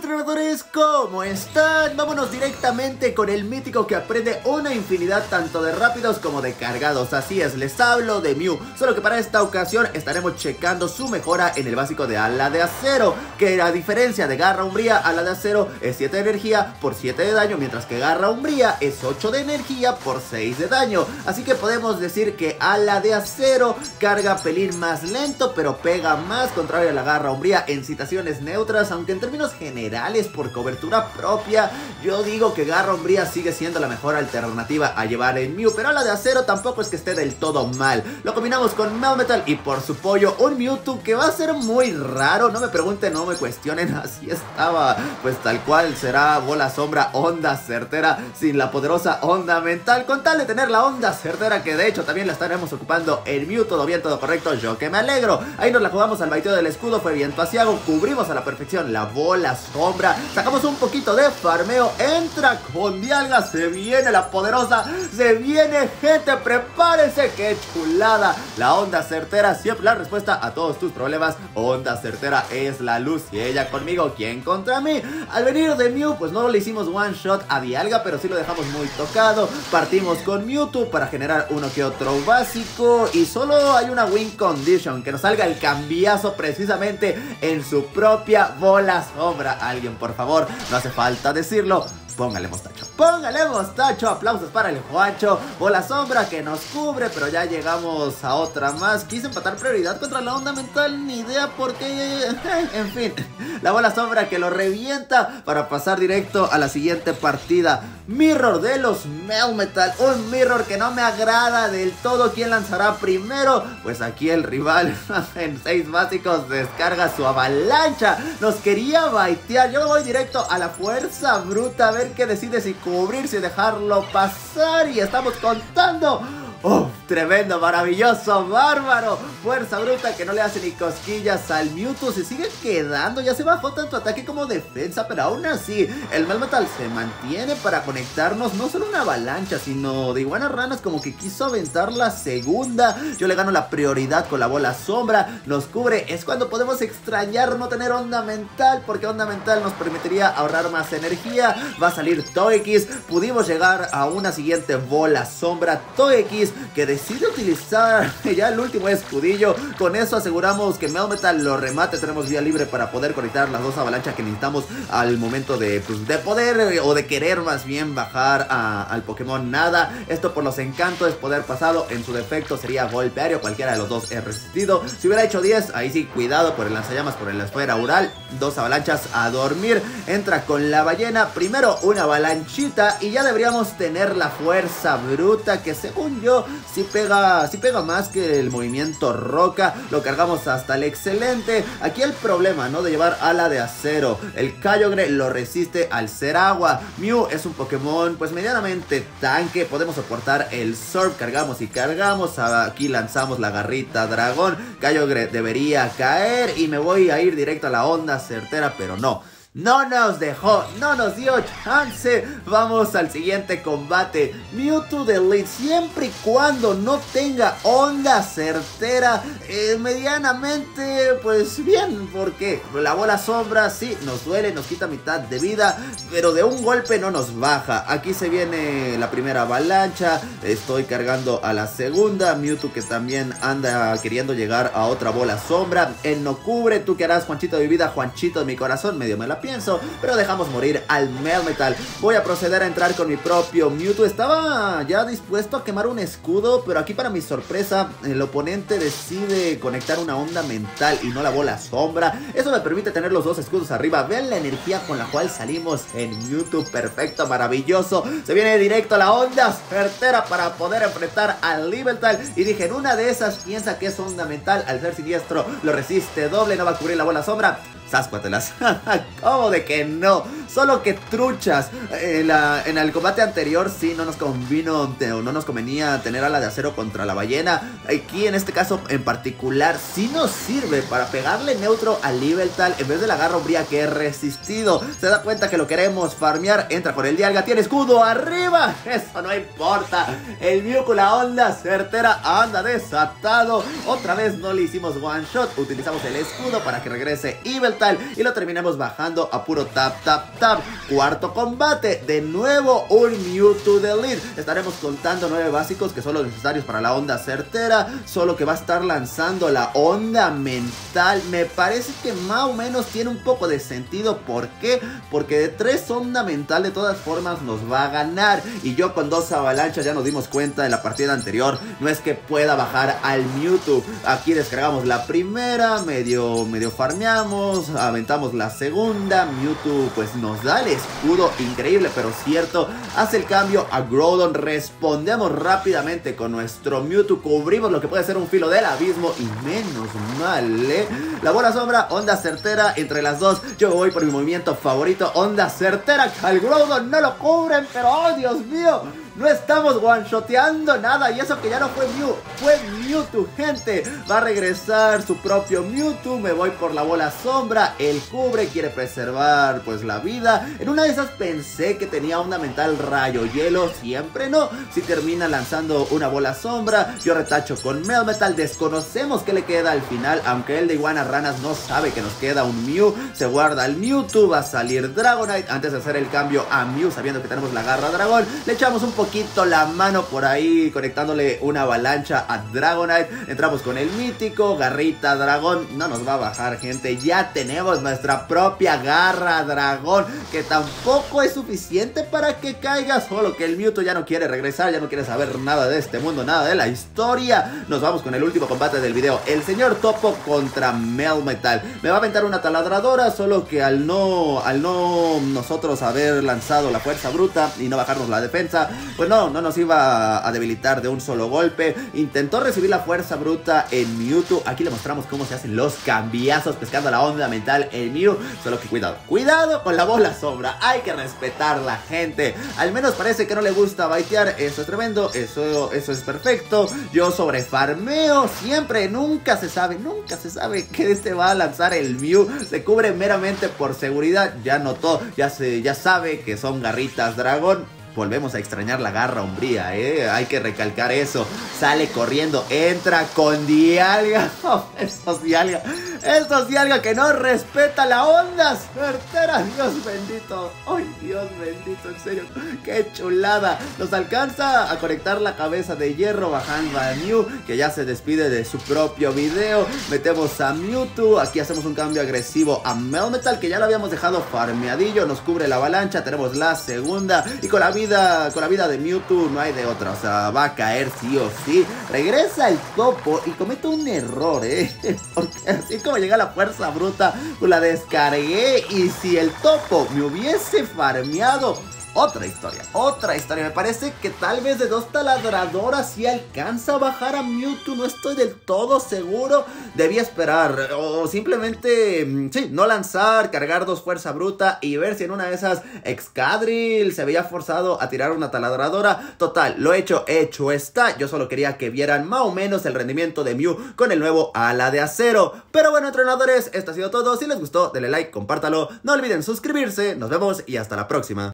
entrenadores, ¿cómo están? Vámonos directamente con el mítico que aprende una infinidad tanto de rápidos como de cargados. Así es, les hablo de Mew. Solo que para esta ocasión estaremos checando su mejora en el básico de ala de acero, que a diferencia de garra umbría, ala de acero es 7 de energía por 7 de daño, mientras que garra umbría es 8 de energía por 6 de daño. Así que podemos decir que ala de acero carga pelín más lento, pero pega más, contrario a la garra umbría en situaciones neutras, aunque en términos generales por cobertura propia yo digo que garra umbría sigue siendo la mejor alternativa a llevar en Mew, pero ala de acero tampoco es que esté del todo mal. Lo combinamos con Melmetal y por su pollo un Mewtwo que va a ser muy raro, no me pregunten, no me cuestionen, así estaba, pues tal cual será bola sombra, onda certera sin la poderosa onda mental, con tal de tener la onda certera que de hecho también la estaremos ocupando en Mew. Todo bien, todo correcto, yo que me alegro. Ahí nos la jugamos al baiteo del escudo, fue viento asiago, cubrimos a la perfección la bola sombra, sacamos un poquito de farmeo, entra con Dialga, se viene la poderosa, se viene gente, prepárense, qué chulada. La onda certera, siempre la respuesta a todos tus problemas, onda certera es la luz y ella conmigo, ¿quién contra mí? Al venir de Mew, pues no le hicimos one shot a Dialga, pero sí lo dejamos muy tocado. Partimos con Mewtwo para generar uno que otro básico y solo hay una win condition, que nos salga el cambiazo precisamente en su propia bola sombra. Alguien, por favor, no hace falta decirlo, póngale mostacho. Póngale mostacho, aplausos para el Juancho. Bola sombra que nos cubre, pero ya llegamos a otra más. Quise empatar prioridad contra la onda mental, ni idea por qué. En fin, la bola sombra que lo revienta para pasar directo a la siguiente partida. Mirror de los Melmetal, un mirror que no me agrada del todo. ¿Quién lanzará primero? Pues aquí el rival en 6 básicos descarga su avalancha. Nos quería baitear, yo voy directo a la fuerza bruta a ver qué decide, si cubrirse y dejarlo pasar. Y estamos contando. ¡Oh! Tremendo, maravilloso, bárbaro. Fuerza bruta que no le hace ni cosquillas al Mewtwo. Se sigue quedando, ya se bajó tanto ataque como defensa, pero aún así el Melmetal se mantiene para conectarnos no solo una avalancha, sino de iguanas ranas, como que quiso aventar la segunda. Yo le gano la prioridad con la bola sombra, nos cubre. Es cuando podemos extrañar no tener onda mental, porque onda mental nos permitiría ahorrar más energía. Va a salir Togekiss, pudimos llegar a una siguiente bola sombra. Togekiss que decide utilizar ya el último escudillo. Con eso aseguramos que Melmetal lo remate. Tenemos vía libre para poder conectar las dos avalanchas que necesitamos al momento de, pues, de poder o de querer más bien bajar al Pokémon Nada. Esto por los encantos es poder pasado. En su defecto sería golpe aéreo, cualquiera de los dos es resistido. Si hubiera hecho 10, ahí sí, cuidado por el lanzallamas, por la esfera oral. Dos avalanchas a dormir. Entra con la ballena, primero una avalanchita y ya deberíamos tener la fuerza bruta, que según yo sí pega más que el movimiento roca. Lo cargamos hasta el excelente. Aquí el problema, ¿no?, de llevar ala de acero. El Kyogre lo resiste al ser agua. Mew es un Pokémon pues medianamente tanque. Podemos soportar el Surf, cargamos y cargamos. Aquí lanzamos la garrita dragón. Kyogre debería caer y me voy a ir directo a la onda certera, pero no. No nos dejó, no nos dio chance. Vamos al siguiente combate. Mewtwo de Elite, siempre y cuando no tenga onda certera, medianamente pues bien, porque la bola sombra sí nos duele, nos quita mitad de vida, pero de un golpe no nos baja. Aquí se viene la primera avalancha, estoy cargando a la segunda. Mewtwo que también anda queriendo llegar a otra bola sombra. Él no cubre. ¿Tú qué harás, Juanchito de mi vida, Juanchito de mi corazón? Medio me la pienso, pero dejamos morir al Melmetal. Voy a proceder a entrar con mi propio Mewtwo. Estaba ya dispuesto a quemar un escudo, pero aquí para mi sorpresa el oponente decide conectar una onda mental y no la bola sombra. Eso me permite tener los dos escudos arriba. Vean la energía con la cual salimos en Mewtwo, perfecto, maravilloso. Se viene directo a la onda certera para poder enfrentar al Melmetal. Y dije, en una de esas piensa que es onda mental, al ser siniestro lo resiste doble, no va a cubrir la bola sombra. Sáscuatelas. ¿Cómo de que no? solo que truchas. En el combate anterior sí no nos convenía tener ala de acero contra la ballena. Aquí en este caso en particular sí nos sirve para pegarle neutro al Yveltal en vez de la garra umbría que he resistido. Se da cuenta que lo queremos farmear, entra con el Dialga, tiene escudo arriba, eso no importa. El Mew con la onda certera anda desatado. Otra vez no le hicimos one shot, utilizamos el escudo para que regrese Yveltal y lo terminamos bajando a puro tap tap tap. Cuarto combate, de nuevo un Mewtwo de lead. Estaremos contando 9 básicos que son los necesarios para la onda certera, solo que va a estar lanzando la onda mental. Me parece que más o menos tiene un poco de sentido. ¿Por qué? Porque de 3 onda mental de todas formas nos va a ganar, y yo con 2 avalanchas ya nos dimos cuenta en la partida anterior, no es que pueda bajar al Mewtwo. Aquí descargamos la primera, medio farmeamos, aventamos la segunda, Mewtwo pues nos da el escudo, increíble pero cierto, hace el cambio a Groudon, respondemos rápidamente con nuestro Mewtwo, cubrimos lo que puede ser un filo del abismo y menos mal, la bola sombra, onda certera, entre las dos yo voy por mi movimiento favorito, onda certera, al Groudon no lo cubren, pero oh Dios mío, no estamos one-shoteando nada, y eso que ya no fue Mew, fue Mewtwo, gente. Va a regresar su propio Mewtwo, me voy por la bola sombra, él cubre, quiere preservar pues la vida. En una de esas pensé que tenía onda mental rayo hielo, siempre no. Si termina lanzando una bola sombra, yo retacho con Melmetal, desconocemos qué le queda al final, aunque el de Iguana Ranas no sabe que nos queda un Mew, se guarda el Mewtwo, va a salir Dragonite antes de hacer el cambio a Mew, sabiendo que tenemos la garra dragón, le echamos un poquito la mano por ahí conectándole una avalancha a Dragonite, entramos con el mítico, garrita dragón, no nos va a bajar, gente, ya tenemos nuestra propia garra dragón, que tampoco es suficiente para que caiga, solo que el Mewtwo ya no quiere regresar, ya no quiere saber nada de este mundo, nada de la historia. Nos vamos con el último combate del video, el señor Topo contra Melmetal. Me va a aventar una taladradora, solo que al no nosotros haber lanzado la fuerza bruta y no bajarnos la defensa, pues no nos iba a debilitar de un solo golpe. Intentó recibir la fuerza bruta en Mewtwo. Aquí le mostramos cómo se hacen los cambiazos pescando la onda mental en Mew. Solo que cuidado con la bola sombra. Hay que respetar la gente. Al menos parece que no le gusta baitear. Eso es tremendo. Eso es perfecto. Yo sobrefarmeo siempre. Nunca se sabe que este va a lanzar el Mew. Se cubre meramente por seguridad. Ya notó, ya sabe que son garritas dragón. Volvemos a extrañar la garra umbría, hay que recalcar eso. Sale corriendo, entra con Dialga. Oh, estos Dialga que no respeta la onda certera. Dios bendito, ay Dios bendito, en serio, qué chulada. Nos alcanza a conectar la cabeza de hierro bajando a Mew, que ya se despide de su propio video. Metemos a Mewtwo, aquí hacemos un cambio agresivo a Melmetal, que ya lo habíamos dejado farmeadillo. Nos cubre la avalancha, tenemos la segunda, y con la vida de Mewtwo no hay de otra, o sea, va a caer sí o sí. Regresa el Topo y comete un error, porque así como llega la fuerza bruta, pues la descargué, y si el Topo me hubiese farmeado, otra historia, me parece que tal vez de 2 taladradoras sí alcanza a bajar a Mewtwo, no estoy del todo seguro, debía esperar, o simplemente, sí, no lanzar, cargar 2 fuerza bruta y ver si en una de esas Excadrill se veía forzado a tirar una taladradora. Total, lo hecho está, yo solo quería que vieran más o menos el rendimiento de Mew con el nuevo ala de acero. Pero bueno, entrenadores, esto ha sido todo, si les gustó denle like, compártalo, no olviden suscribirse, nos vemos y hasta la próxima.